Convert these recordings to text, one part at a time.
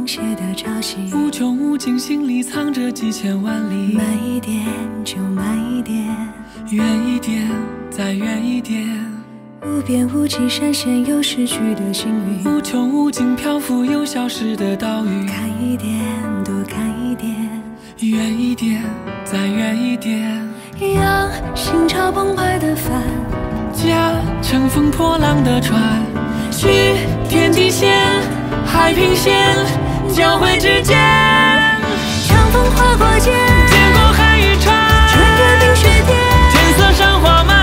斜的潮汐， 无穷无尽，心里藏着几千万里。 慢一点就慢一点， 远一点，再远一点。 无边无际，闪现又逝去的幸运。 无穷无尽，漂浮又消失的岛屿。 看一点，多看一点， 远一点，再远一点。 让心潮澎湃的帆， 驾乘风破浪的船，去天际线、海平线交汇之间。 长风划过肩， 见过海与船， 穿越冰雪天， 天色上画满。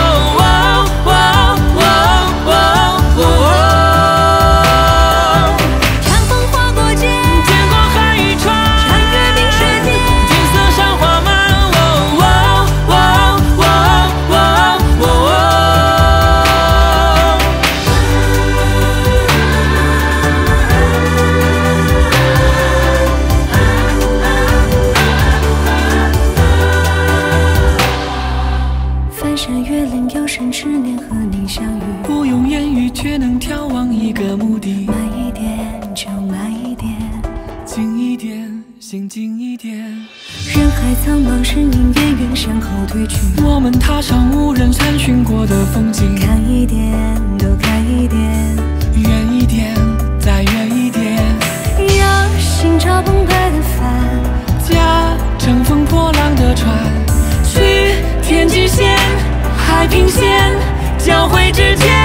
10年和你相遇， 不用言语，却能眺望一个目的。 慢一点就慢一点， 近一点，心近一点。 人海苍茫，身影远远向后退去。 我们踏上无人参寻过的风景。 看一点，多看一点， 远一点，再远一点。 让心潮澎湃的帆， 驾乘风破浪的船，去天际线、海平线交汇之间。